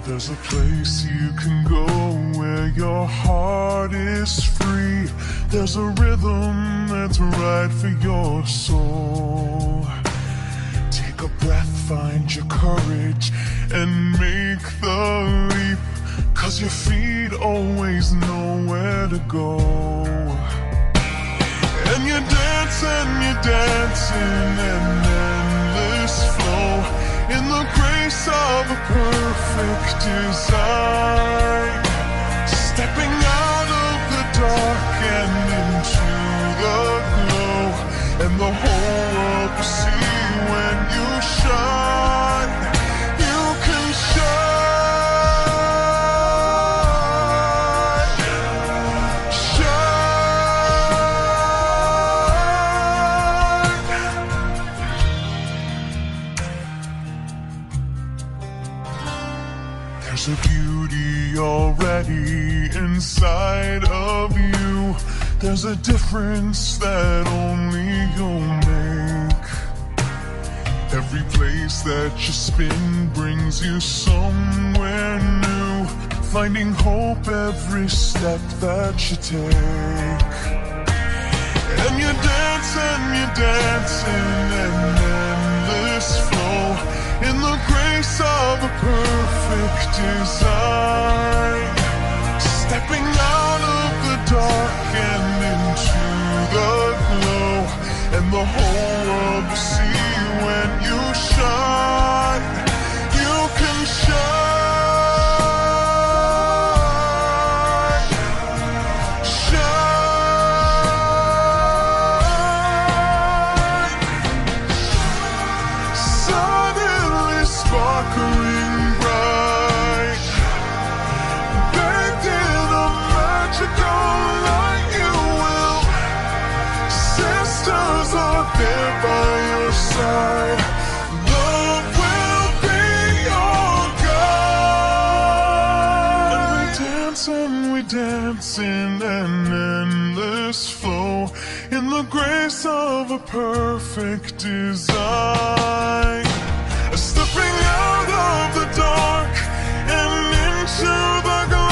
There's a place you can go where your heart is free. There's a rhythm that's right for your soul. Take a breath, find your courage, and make the leap. 'Cause your feet always know where to go. And you dance and you dance in an endless flow, in the grace of a perfect design. Stepping out of the dark and into the glow, and the whole world will see when you shine. You can shine. There's a beauty already inside of you. There's a difference that only you'll make. Every place that you spin brings you somewhere new, finding hope every step that you take. And you dance in an endless flow, in the grace of a perfect design. Stepping out of the dark and into the glow, and the whole world will see when you shine. You can shine. Sparkling bright, bathed in a magical light. You will, sisters are there by your side. Love will be your guide. And we dance in an endless flow, in the grace of a perfect design. Stepping out of the dark and into the glow.